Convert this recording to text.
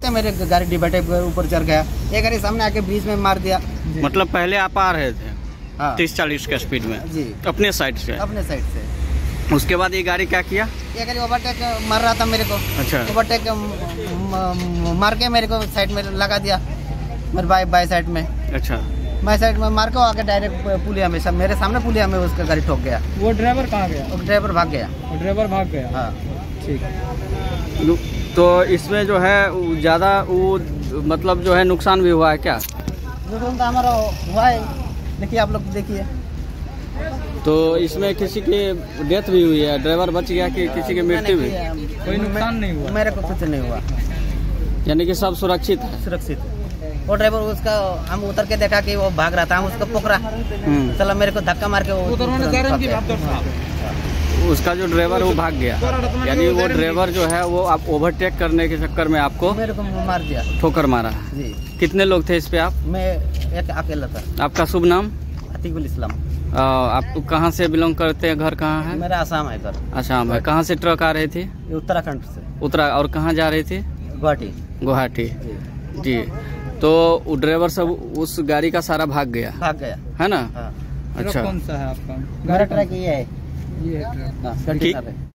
मेरे गाड़ी डिवाइडर के ऊपर चढ़ गया, ये गाड़ी सामने आके बीच में मार दिया। मतलब पहले आप आ रहे थे हाँ 30-40 के स्पीड में जी, अपने साइड से, अपने साइड से। उसके बाद ये गाड़ी क्या किया? ये गाड़ी ओवरटेक मार रहा था मेरे को। अच्छा। ओवरटेक मार के मेरे को साइड में लगा दिया, मेरे बाई साइड में। अच्छा। बाई साइड में मार के आके डायरेक्ट पुलिया में, सब मेरे सामने पुलिया में उसका गाड़ी ठोक गया। वो ड्राइवर कहाँ गया? वो ड्राइवर भाग गया। ड्राइवर भाग गया। हाँ ठीक। तो इसमें जो है ज़्यादा वो मतलब जो है नुकसान भी हुआ है क्या? नुकसान तो हमारा हुआ है, देखिए आप लोग देखिए। तो इसमें किसी की डेथ भी हुई है? ड्राइवर बच गया कि किसी की मृत्यु हुई? कोई नुकसान नहीं हुआ? मेरे को कुछ नहीं हुआ। यानी कि सब सुरक्षित है? सुरक्षित है। वो ड्राइवर उसका हम उतर के देखा कि वो भाग रहा था, हम उसको पकड़ा, चला मेरे को धक्का मार के उसका जो ड्राइवर वो भाग गया, यानी वो ड्राइवर जो है वो आप ओवरटेक करने के चक्कर में आपको मेरे को मार दिया, ठोकर मारा जी। कितने लोग थे इस पे आप? मैं एक अकेला था। आपका शुभ नाम? अतीकुल इस्लाम। आप कहाँ से बिलोंग करते हैं? घर कहाँ है? मेरा आसाम है घर। आसाम है। कहाँ से ट्रक आ रही थी? उत्तराखंड से। और कहाँ जा रही थी? गुवाहाटी। गुवाहाटी जी। तो ड्राइवर सब उस गाड़ी का सारा भाग गया है ना? हाँ। अच्छा। कौन सा है आपका? मेरा ट्रक ये है। ये है ट्रक। ठीक।